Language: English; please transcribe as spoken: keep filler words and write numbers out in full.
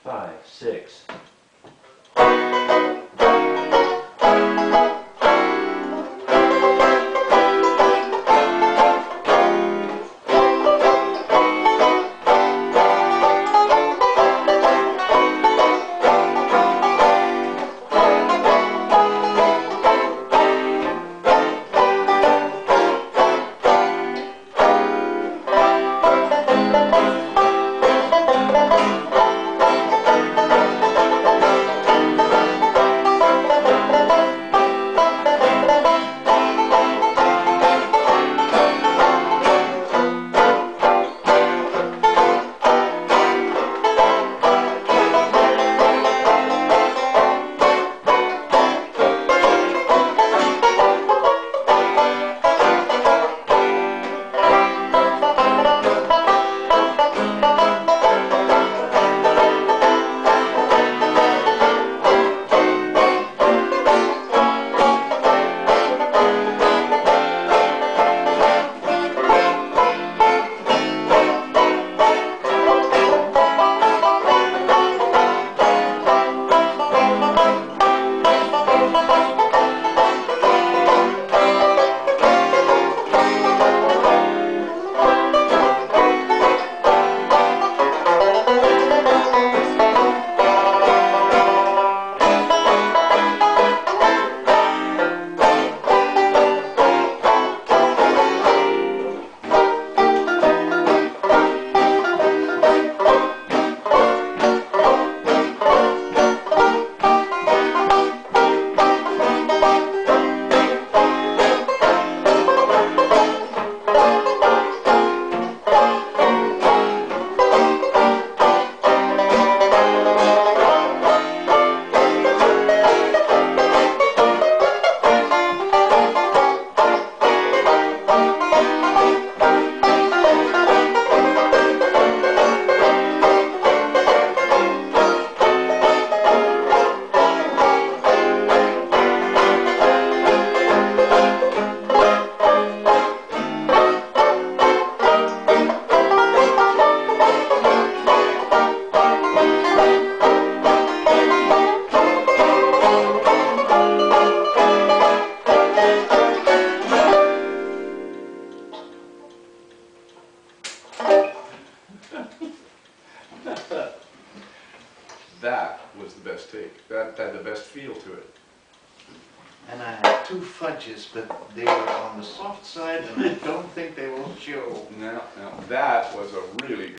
five, six. That was the best take. That had the best feel to it. And I had two fudges, but they were on the soft side, and I don't think they will show. No, no, that was a really